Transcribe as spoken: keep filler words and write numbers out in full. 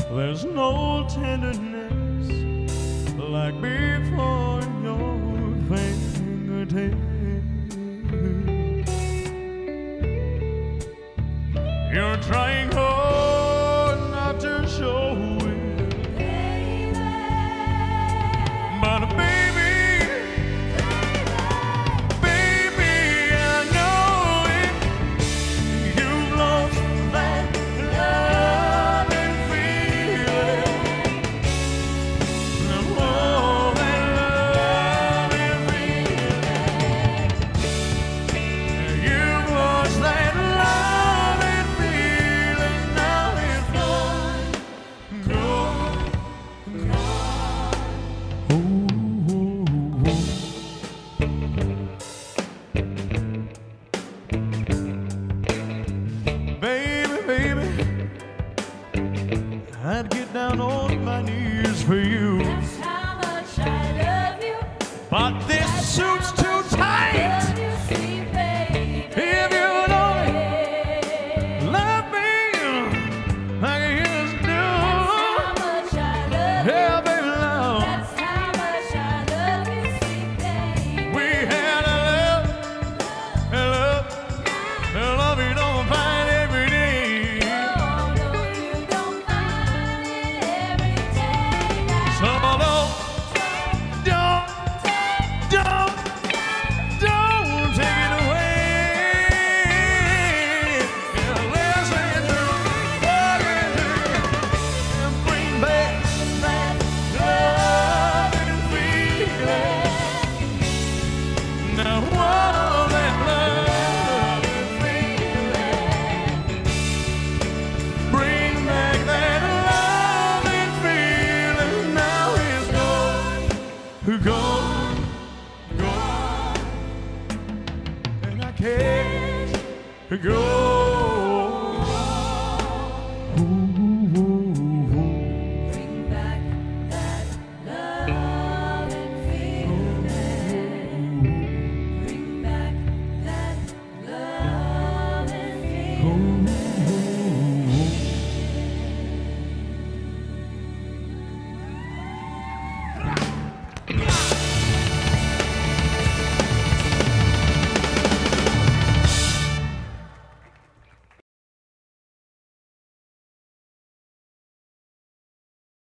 There's no tenderness like before your fingertips. You're trying hard not to show it, baby. But baby, baby, I know it. You've lost that love and feeling. Oh, that love and feeling. You've lost that love and feeling. Now it's gone, gone, gone. Oh, oh, oh. Baby, baby, I'd get down on my knees for you. That's how much I love you. But this suit's too tight. Love you, sweet baby. If you don't love me like you used to That's how do, much I love you. yeah, baby, love. That's how much I love you, sweet baby. We had a love, a love, a love you don't find every day. Oh, no, you don't find it every day now. So don't, don't, don't, don't take it away. Yeah, listen to, listen to, and bring back that love and feeling. Now what of that love and feeling? Bring back that love and feeling. Now it's gone, gone, gone, and I can't go. Ooh.